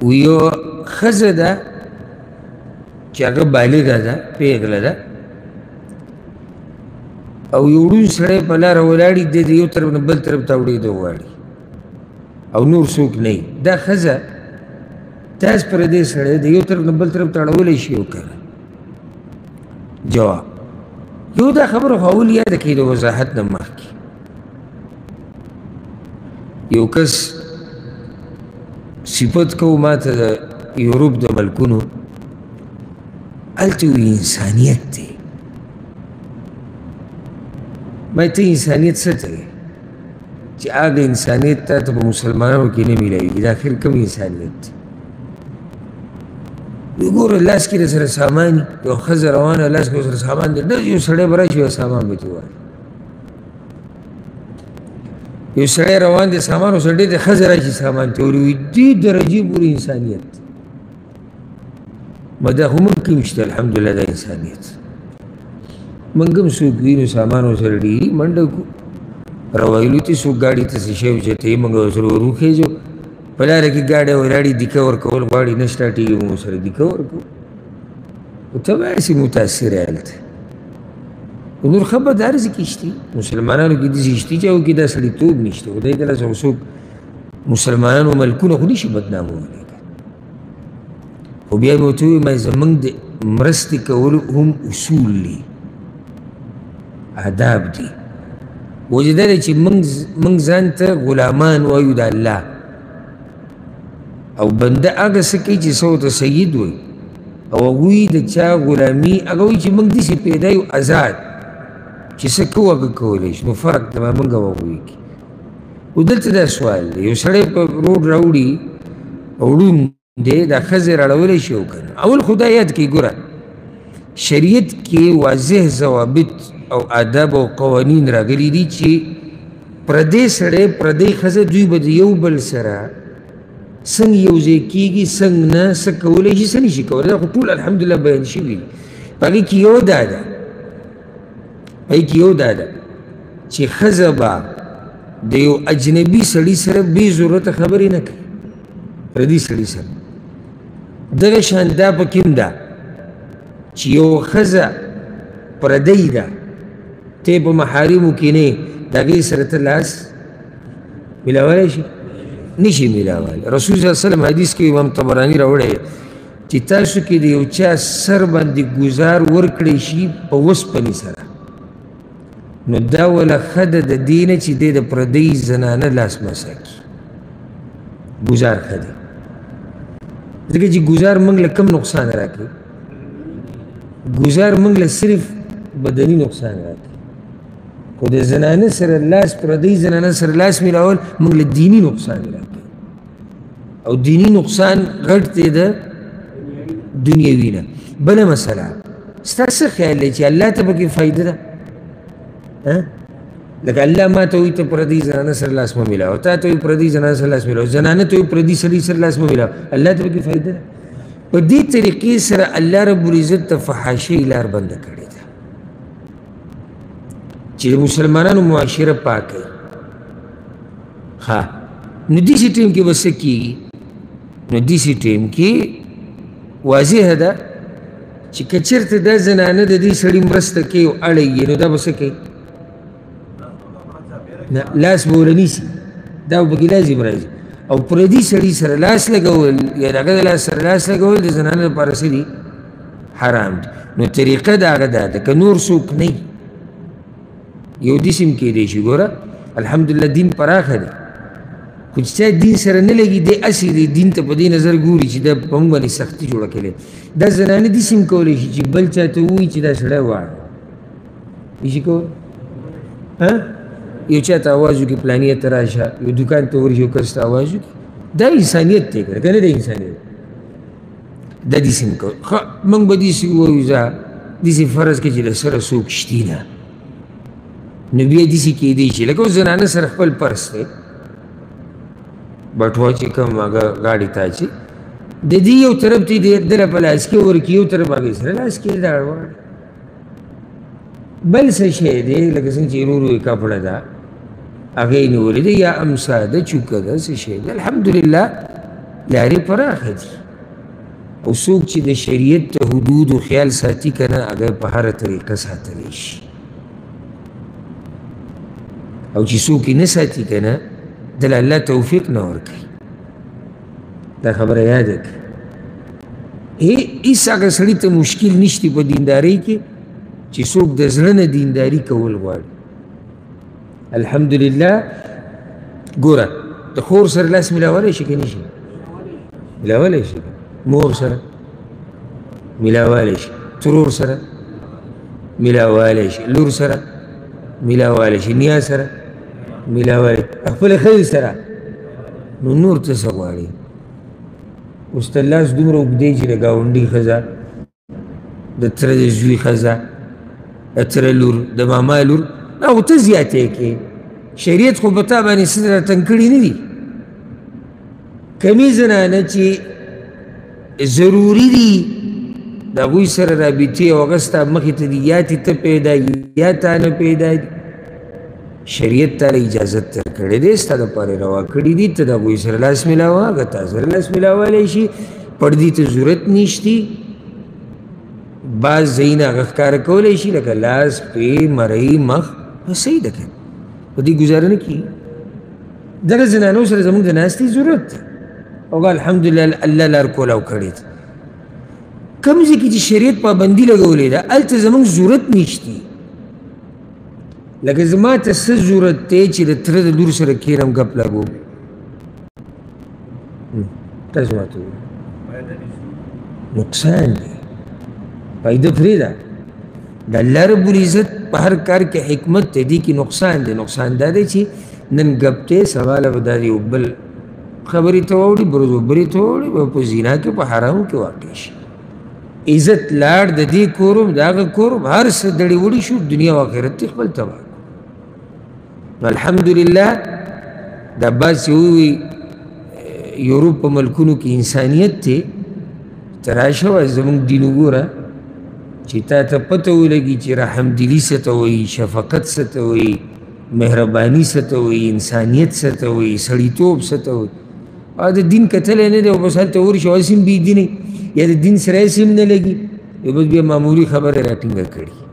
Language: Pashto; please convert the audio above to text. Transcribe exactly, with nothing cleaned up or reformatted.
ویو ښځه ده چې هغه بالغه ده پیغله ده او یو ړوند سړی په لاره ولاړي دی د یو طرف نه بل طرف ته اورېدو غواړي او نور څوک نه وي دا ښځه تاسو پردی سړی د یو طرف نه بل طرف ته اړولی شي او که نه جواب یو دا خبره خو اول یاده کړئ د وضاحت نه مخکې یو کس صفت کو ما ته د یورپ د ملکونو هلته وي انسانیت دی ما ته انسانیت څه ته دی چې هغه انسانیت تا ته په مسلمانانو کې نه میلاویږي دا آخر کوم انسانیت دی وګوره لاس کې سره سامان یو ښځه روانه لاس کې سره سامان دی ډېر یو سړی به راشي یو سامان به ترې وایي یو سړی روان دی سامان ورسره ډېر دی ښځه راشي سامان ته وایي دې درجې پورې انسانیت ما دا خو موږ کې هم شته الحمدلله دا انسانیت موږ هم څوک وینو سامان ورسره ډېري منډه کړو روایلو ته څوک ګاډي ته څه شی اوچتوي موږ ورسره وروخېږو په لاره کې ګاډی ولاړي دیکه ورکول غواړي نه سټاټېږي موږ سره دیکه ورکوو خو ته به هسې متاثر یې هلته خو نور ښه بد هر ځای کې شتي مسلمانانو کې داسې شتي چې هغو کې دا سړیتوب نشته خدای تعالی څخه څوک مسلمانانو ملکونه خو نشي بدنامولی خو بیا مې ورته وویل زموږ د مرستې کولو هم اصول دي آداب دي وجه دا دی چې موږ ځان ته غلامان وایو د الله او بنده هغه څه کوي چې څه ورته سید وایي او هغوی د چا غلامي هغه وایي چې موږ داسې پیدا یو آزاد چې څه کوو هغه کولی شي نو فرق دی موږ او هغوی کې خو دلته دا سوال دی یو سړی په روډ راوړي او ړوند دی دا ښځې راړولی شي او که نه اول خو دا یاد کړئ ګوره شریعت کې واضح ضوابط او آداب او قوانین راغلي دي چې پردی سړی پردی ښځه دوی به د یو بل سره څنګه یو ځای کېږي څنګه نه څه کولی شي څه نشي کولی دا خو ټول الحمدلله بیان شوي دي په هغې کې یو دا ده په هغې کې یو دا ده چې ښځه به د یو اجنبي سړي سره بې ضرورته خبرې نه کوي پردي سړي سره دغه شان دا پکې هم ده چې یو ښځه پردی ده ته په محارمو کې نه د هغې سره ته لاس میلاولی شي نشي میلاولی رسول صلی الله علیه وسلم حدیث کې امام طبراني راوړی چې تاسو کې د یو چا سر باندې ګزار ورکړی شي په وسپنې سره نو دا وله ښه ده د دې نه چې دی د پردۍ زنانه لاس مسه کړي ګزار ښه دی ځکه چې ګزار موږ له کم نقصان راکړي ګزار موږ له صرف بدني نقصان راکړي خو د زنانه سره لاس پردۍ زنانه سره لاس میلاول موږ له دیني نقصان راکړي او دیني نقصان غټ دی د دنیوي نه بله مسله ستا څه خیال دی چې الله ته پکې فایده ده لکه الله ما ته وایي ته پردۍ زنانه سره لاس مه میلاوه تا ته وایي پردۍ زنانه سره لاس میلاوه زنانه ته وایي پردي سړي سره لاس مه میلاوه الله ته پکې فایده ده په دې طریقې سره الله رب العزت ته فحاشۍ لار بنده کړې ده چې د مسلمانانو معاشره پاکه ښه نو داسې ټیم کې به څه کېږي نو داسې ټیم کې واضحه ده چې که چېرته دا زنانه د دې سړي مرسته کوي او اړوي نو دا به څه کوي لاس به ور نیسي دا به پکې لازم راځي او پردي سړي سره لاس لګول یا د هغه د لاس سره لاس لګول د زنانه لپاره څه دي حرام دي نو طریقه د هغه دا ده که نور څوک نه وي یو داسې هم کېدی شي ګوره الحمدلله دین پراخه دی خو چې چا دین سره نه لګي دی هسې دی دین ته په دې نظر ګوري چې دا په موږ باندې سختي جوړه کړې دا زنانه داسې هم کولی شي چې بل چا ته ووایي چې دا سړی واړه نشي کولی یو چا ته اواز وکړي پلانیه ته راشه یو دوکان ته ورشي یو کس ته اواز وکړي دا انسانیت دی که نه که نه دی انسانیت دا داسې هم کوي ښه موږ به داسې ووایو زه داسې فرض کړه چې د سره څوک شتي نه نو بیا داسې کېدی شي لکه اوس زنانه سره خپل پرس دی بټوه چې کوم هغه غاړې ته اچي د دې یو طرف ته یې دله په لاس کې ورکړي یو طرف هغې سره لاس کې دا اړوړ بل څه شی دی لکه څنګه چې ورو ورو یې کپړه ده هغې یې نیولې ده یا امسا ده چوکه ده څه شی ده الحمدلله لارې پراخه دي او څوک چې د شریعت د حدودو خیال ساتي که نه هغه په هره طریقه ساتلی شي او چې څوک یې نه ساتي که نه دله الله توفیق نه ورکوي دا خبره یاده کړه هېڅ هغه سړي ته مشکل نشتی په دیندارۍ کې چې څوک د زړه نه دینداري کول غواړي الحمدلله ګوره د خور سره لاس میلاولی شي که نه شي میلاولی شي مور سره میلاولی شي ترور سره میلاولی شي لور سره میلاولی شي نیا سره میلاولی خپلې ښځې سره نو نور ته څه غواړي اوس ته لاس دومره اوږدی چې د ګاونډي ښځه د تره د زوی ښځه د تره لور د ماما لور او ته زیاتې کې شریعت خو په تا باندې څه راتنګ کړي نه دي کمې زنانه چې ضروري دي د هغوی سره رابطې او هغه ستا مخې ته دي یا ته پیدا یا تا نه پیدا دي شریعت تاله اجازت در کړی دی ستا دپاره روا کړي دي ته د هغوی سره لاس میلاوه هغه تا سره لاس میلاولی شي پردي ته ضرورت نشتی بعض ځایونه هغه ښکاره کولی شي لکه لاس پې مرۍ مخ صحیح ده که په دې ګزاره نه کېږي دغه زنانو سره زموږ د ناستې ضرورت دی او الحمدلله الله لار کولاو کړې ده کوم ځای کې چې شریعت پابندي لګولې ده هلته زموږ ضرورت نشتی لکه زما ته څه ضرورت دی چې د تره د لور سره کښېنم ګپ لګوم تاسو ماته نقصان دی فایده پرېږده د الله رب العزت په هر کار کې حکمت دی دې کې نقصان دی نقصان دا دی چې نن ګپ دی سبا له به دا یو بل خبرې ته واوړي بروز بلې ته واوړي به په زنا کې په حرامو کې واقع شي عزت لاړ د دې کورم د هغه کورم هر څه دړې وړي شو دنیا او آخرت یې خپل تباه الحمدلله دا بعضې ووي یوروپ په ملکونو کې انسانیت دی ته راشه وایه زموږ دین وګوره چې تا ته پته ولګي چې رحمدلي څه ته وایي شفقت څه ته وایي مهرباني څه ته وایي انسانیت څه ته وایي سړیتوب څه ته وایي او د دین کتلی نه دی او بس هلته ورشي او هسې هم بېدینی یا د دین سره هسې هم نه لګي یو بس بیا معمولي خبره راټینګه کړي